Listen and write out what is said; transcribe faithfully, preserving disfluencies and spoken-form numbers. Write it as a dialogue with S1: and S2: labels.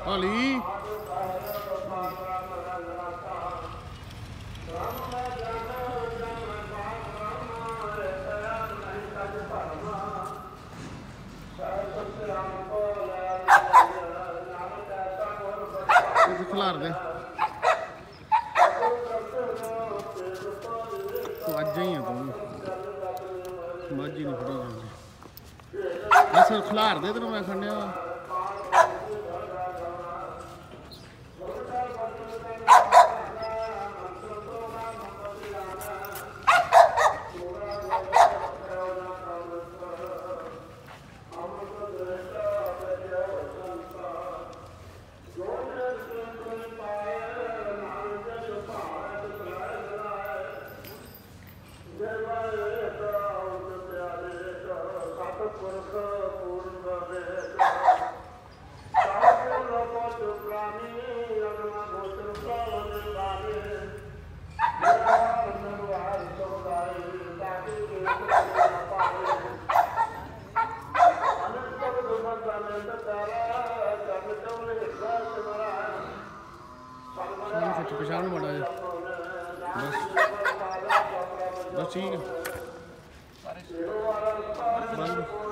S1: ਹਾਲੀ ਖਿਲਾਰ ਦੇ ਤੂੰ ਅੱਜ ਹੀ ਆ ਤੂੰ ਮਾਝੀ ਨਹੀਂ ਫੜੀ ਜਾਂਦੀ ਅਸਲ ਖਿਲਾਰ ਦੇ ਤੈਨੂੰ ਮੈਂ ਖੰਡਿਆ पछाण बड़ा है बस बस ठीक है।